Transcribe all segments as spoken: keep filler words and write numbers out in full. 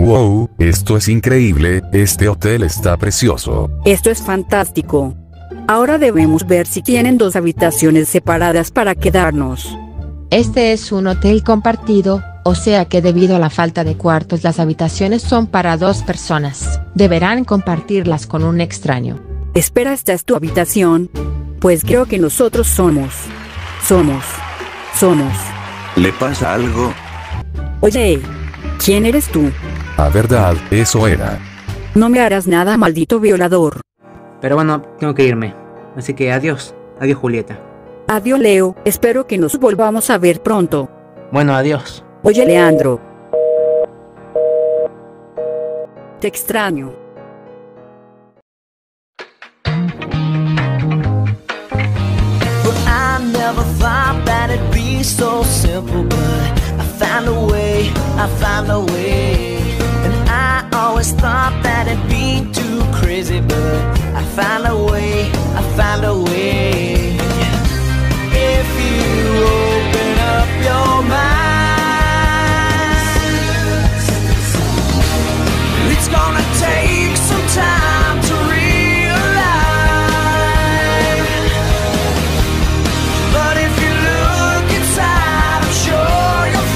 Wow, esto es increíble, este hotel está precioso. Esto es fantástico. Ahora debemos ver si tienen dos habitaciones separadas para quedarnos. Este es un hotel compartido, o sea que debido a la falta de cuartos las habitaciones son para dos personas. Deberán compartirlas con un extraño. Espera, ¿esta es tu habitación? Pues creo que nosotros somos. Somos. Somos. ¿Le pasa algo? Oye, ¿quién eres tú? Ah, verdad, eso era. No me harás nada, maldito violador. Pero bueno, tengo que irme. Así que adiós. Adiós, Julieta. Adiós, Leo, espero que nos volvamos a ver pronto. Bueno, adiós. Oye, Leandro. Te extraño. But I never thought that it'd be so simple, but I found a way, I found a way. And I always thought that it'd be too crazy, but I found a way, I found a way. If you open up your mind, it's gonna take some time to realize. But if you look inside, I'm sure you'll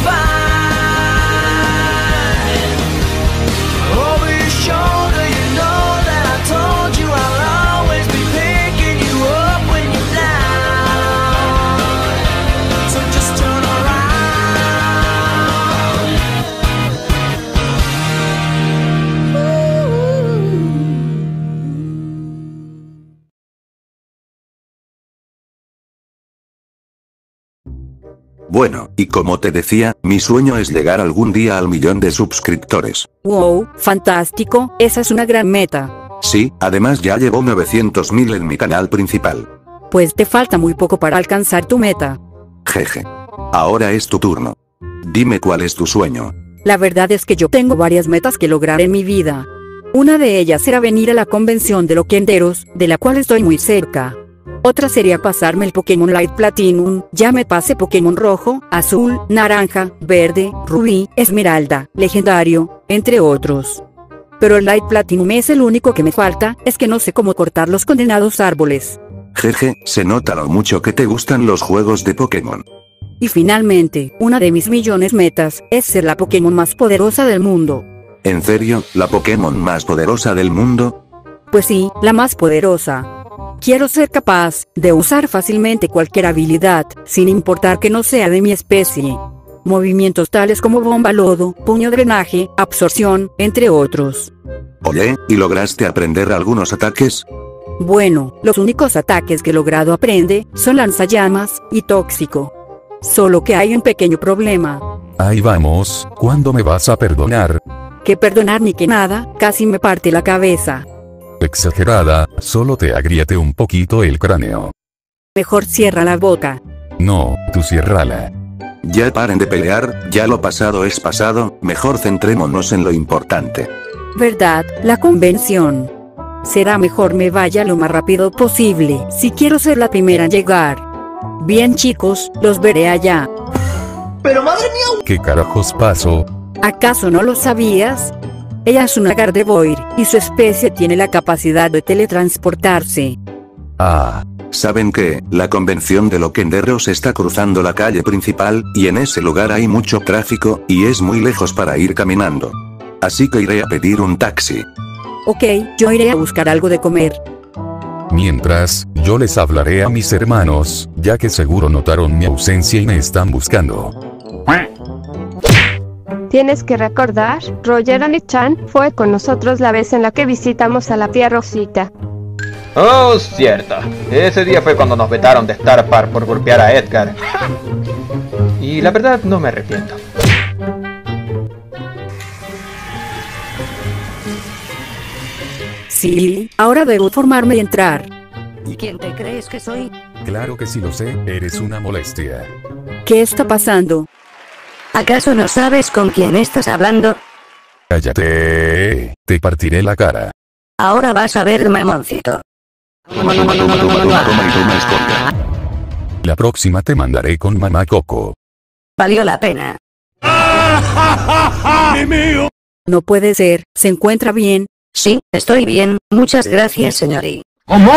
find. Over your shoulder, you know that I told you I'll always be picking you up when you're down. So just turn around. Bueno, y como te decía, mi sueño es llegar algún día al millón de suscriptores. Wow, fantástico, esa es una gran meta. Sí, además ya llevo novecientos mil en mi canal principal. Pues te falta muy poco para alcanzar tu meta. Jeje. Ahora es tu turno. Dime cuál es tu sueño. La verdad es que yo tengo varias metas que lograr en mi vida. Una de ellas será venir a la convención de loquenderos, de la cual estoy muy cerca. Otra sería pasarme el Pokémon Light Platinum, ya me pasé Pokémon rojo, azul, naranja, verde, rubí, esmeralda, legendario, entre otros. Pero el Light Platinum es el único que me falta, es que no sé cómo cortar los condenados árboles. Jeje, se nota lo mucho que te gustan los juegos de Pokémon. Y finalmente, una de mis millones metas, es ser la Pokémon más poderosa del mundo. ¿En serio, la Pokémon más poderosa del mundo? Pues sí, la más poderosa. Quiero ser capaz de usar fácilmente cualquier habilidad, sin importar que no sea de mi especie. Movimientos tales como bomba lodo, puño drenaje, absorción, entre otros. Oye, ¿y lograste aprender algunos ataques? Bueno, los únicos ataques que he logrado aprender son lanzallamas y tóxico. Solo que hay un pequeño problema. Ahí vamos, ¿cuándo me vas a perdonar? Que perdonar ni que nada, casi me parte la cabeza. Exagerada, solo te agriete un poquito el cráneo. Mejor cierra la boca. No, tú ciérrala. Ya paren de pelear, ya lo pasado es pasado, mejor centrémonos en lo importante. ¿Verdad? La convención. Será mejor me vaya lo más rápido posible, si quiero ser la primera en llegar. Bien chicos, los veré allá. Pero madre mía. ¿Qué carajos pasó? ¿Acaso no lo sabías? Ella es una Gardevoir, y su especie tiene la capacidad de teletransportarse. Ah. ¿Saben qué? La convención de loquenderos está cruzando la calle principal, y en ese lugar hay mucho tráfico, y es muy lejos para ir caminando. Así que iré a pedir un taxi. Ok, yo iré a buscar algo de comer. Mientras, yo les hablaré a mis hermanos, ya que seguro notaron mi ausencia y me están buscando. Tienes que recordar, Roger Oni-chan fue con nosotros la vez en la que visitamos a la tía Rosita. Oh, cierto. Ese día fue cuando nos vetaron de Star Park por golpear a Edgar. Y la verdad no me arrepiento. Sí, ahora debo formarme y entrar. ¿Y quién te crees que soy? Claro que sí lo sé, eres una molestia. ¿Qué está pasando? ¿Acaso no sabes con quién estás hablando? Cállate. Te partiré la cara. Ahora vas a ver, mamoncito. La próxima te mandaré con Mamá Coco. Valió la pena. No puede ser, ¿se encuentra bien? Sí, estoy bien, muchas gracias, señorita. ¿Cómo?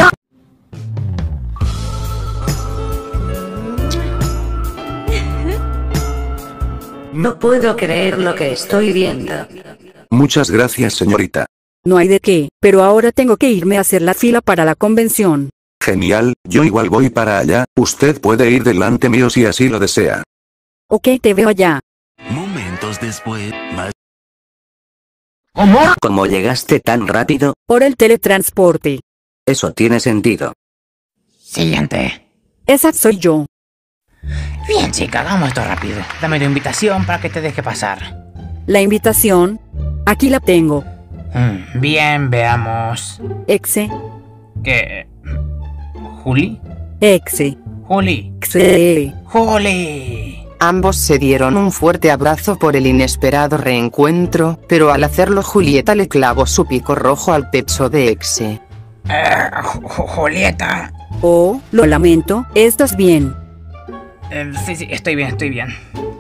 No puedo creer lo que estoy viendo. Muchas gracias, señorita. No hay de qué, pero ahora tengo que irme a hacer la fila para la convención. Genial, yo igual voy para allá, usted puede ir delante mío si así lo desea. Ok, te veo allá. Momentos después, más... ¿Cómo? ¿Cómo llegaste tan rápido? Por el teletransporte. Eso tiene sentido. Siguiente. Esa soy yo. Bien, chica, hagamos esto rápido. Dame tu invitación para que te deje pasar. La invitación. Aquí la tengo. Mm, bien, veamos. Exe. ¿Qué? ¿Juli? Exe. Juli. Exe. Juli. Ambos se dieron un fuerte abrazo por el inesperado reencuentro, pero al hacerlo Julieta le clavó su pico rojo al pecho de Exe. Eh, Julieta. Oh, lo lamento, ¿estás bien? Eh, sí, sí, estoy bien, estoy bien.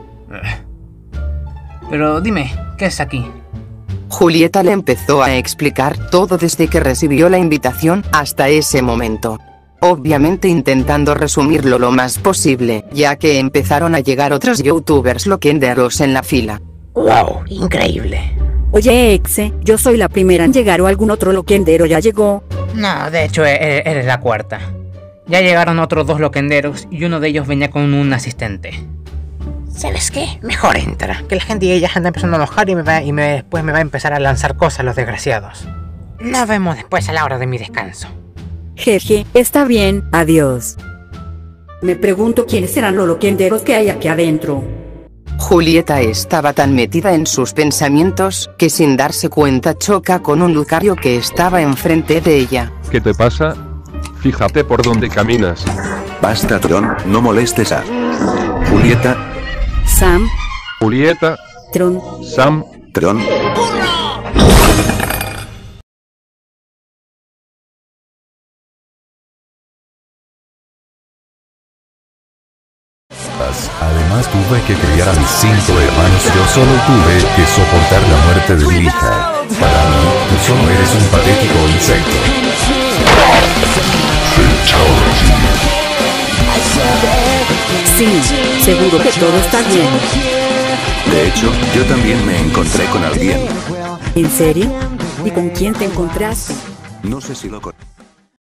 Pero dime, ¿qué es aquí? Julieta le empezó a explicar todo desde que recibió la invitación hasta ese momento. Obviamente intentando resumirlo lo más posible, ya que empezaron a llegar otros youtubers loquenderos en la fila. ¡Wow! Increíble. Oye, Exe, yo soy la primera en llegar o algún otro loquendero ya llegó. No, de hecho, e- eres la cuarta. Ya llegaron otros dos loquenderos y uno de ellos venía con un asistente. ¿Sabes qué? Mejor entra, que la gente ya anda empezando a enojar y, me va, y me, después me va a empezar a lanzar cosas los desgraciados. Nos vemos después a la hora de mi descanso. Jeje, está bien, adiós. Me pregunto quiénes serán los loquenderos que hay aquí adentro. Julieta estaba tan metida en sus pensamientos, que sin darse cuenta choca con un Lucario que estaba enfrente de ella. ¿Qué te pasa? Fíjate por dónde caminas. Basta, Tron, no molestes a... Julieta. Sam. Julieta. Tron. Sam. Tron. Además tuve que criar a mis cinco hermanos, yo solo tuve que soportar la muerte de mi hija. Para mí, tú solo eres un patético insecto. Sí, seguro que todo está bien. De hecho, yo también me encontré con alguien. ¿En serio? ¿Y con quién te encontraste? No sé si lo con...